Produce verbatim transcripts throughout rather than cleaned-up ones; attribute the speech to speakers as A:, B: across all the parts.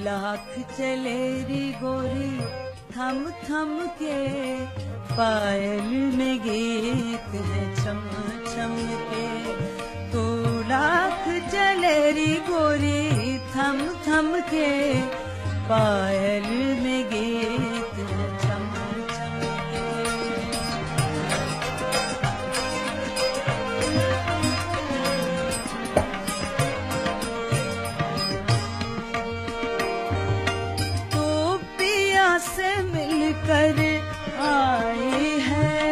A: लाख चलेरी गोरी थम थम के, पायल में गीत है छम छम के। तू लाख चलेरी गोरी थम थम के, पायल में गीत है छम छम के। तू पिया से मिलकर आई है,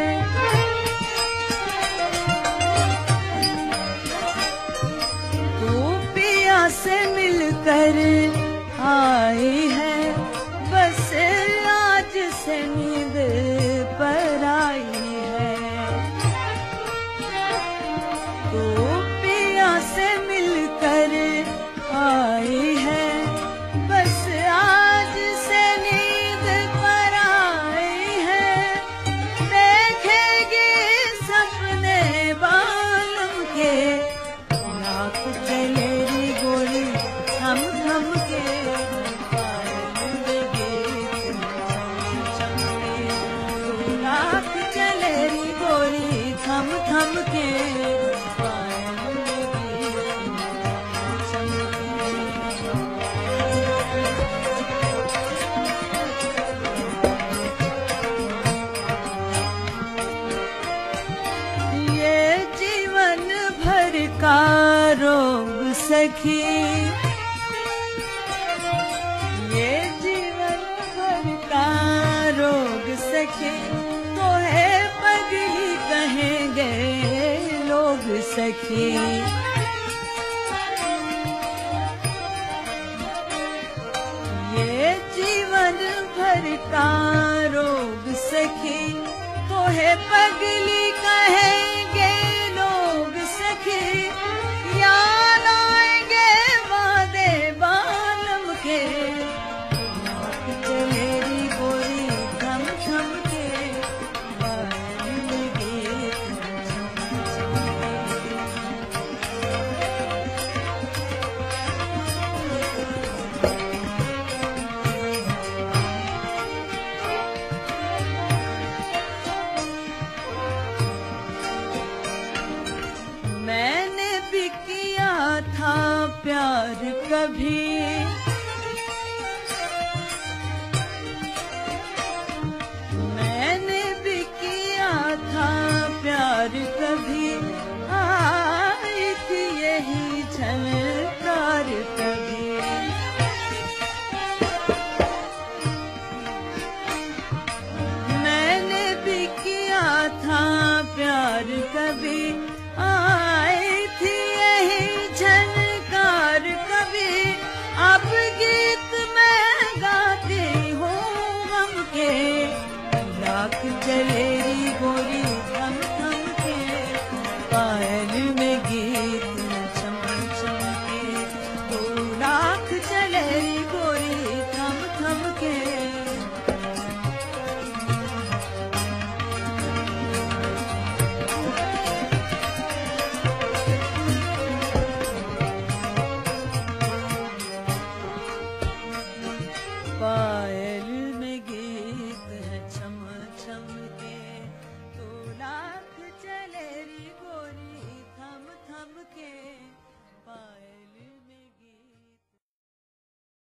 A: तू पिया से मिलकर आई है, बस आज से नींद पर आई है। तू पिया से मिलकर आई है, बस आज से नींद पर आई है। देखेगी सपने बालम के, लाख चलेरी गोरी थम थम के, चलेरी गोरी थम थम के, ये जीवन भर का रोग सखी, ये जीवन भर का रोग सखी, तो है पगली कहेंगे लोग सखी। ये जीवन भर का रोग सखी, तो है पगली कहेंगे लोग सखी। याद आएंगे वादे बालम के, चलेरी गोरी थम थम के, मैंने भी किया था प्यार कभी,